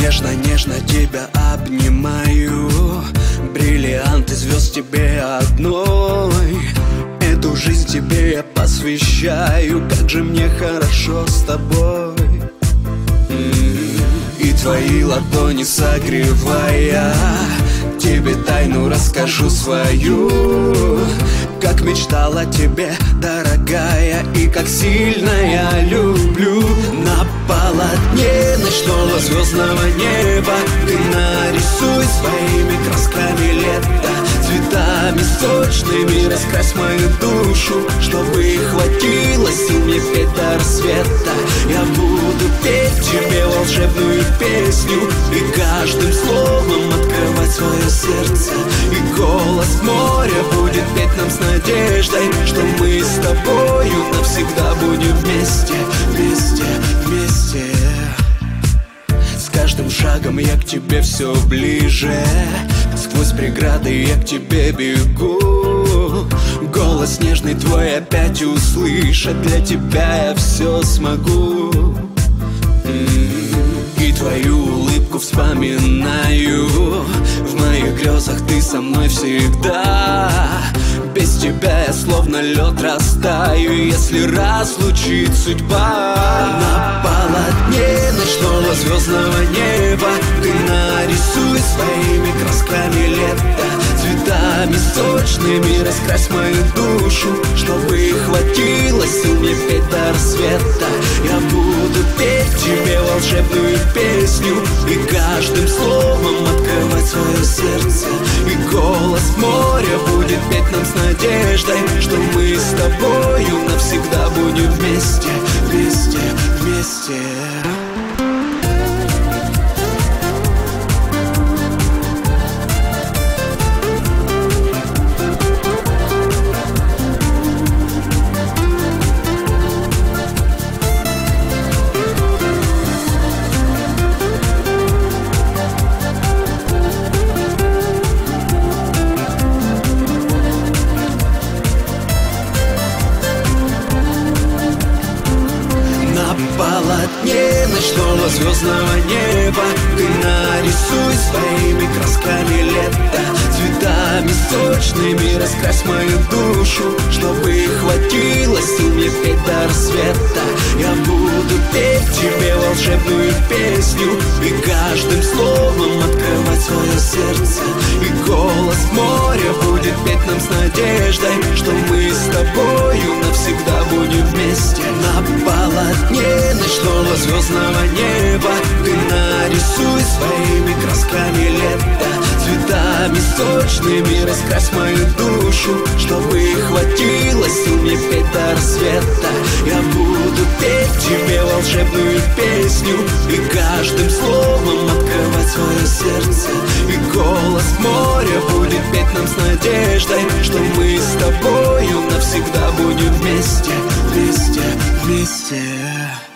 Нежно-нежно тебя обнимаю, бриллианты звезд тебе одной. Эту жизнь тебе я посвящаю, как же мне хорошо с тобой. И твои ладони согревая, тебе тайну расскажу свою. Как мечтала о тебе, дорогая, и как сильно я люблю. На полотне ночного звездного неба ты нарисуй своими красками лето. Цветами сочными раскрась мою душу, чтобы хватило сил мне петь до рассвета. Я буду петь тебе волшебную песню и каждым словом открывать свое сердце. И голос моря будет петь нам с надеждой, что мы с тобою навсегда будем вместе, вместе, вместе. С каждым шагом я к тебе все ближе, сквозь преграды я к тебе бегу. Голос нежный твой опять услышать, для тебя я все смогу. И твою улыбку вспоминаю, в моих грезах ты со мной всегда. Без тебя я словно лед растаю, если разлучит судьба. На полотне ночного звездного неба ты нарисуй своими красками лето. Цветами сочными раскрась мою душу, чтобы хватило сил мне петь до рассвета. Я буду петь тебе волшебную песню и каждым словом открывать свое сердце. И голос моря будет петь нам с надеждой, что мы с тобою навсегда будем вместе, вместе, вместе. Полотне ночного звездного неба ты нарисуй своими красками лето. Цветами сочными раскрась мою душу, чтобы хватило сил мне петь до рассвета. Я буду петь тебе волшебную песню и каждым словом открывать свое сердце. И голос моря будет петь нам с надеждой, что мы с тобою навсегда будем вместе. На полотне ночного звездного неба ты нарисуй своими красками лето. Цветами сочными раскрась мою душу, чтобы хватило сил мне петь до рассвета. Я буду петь тебе волшебную песню и каждым словом открывать свое сердце. И голос моря будет петь нам с надеждой, что мы с тобою навсегда будем вместе, вместе, вместе.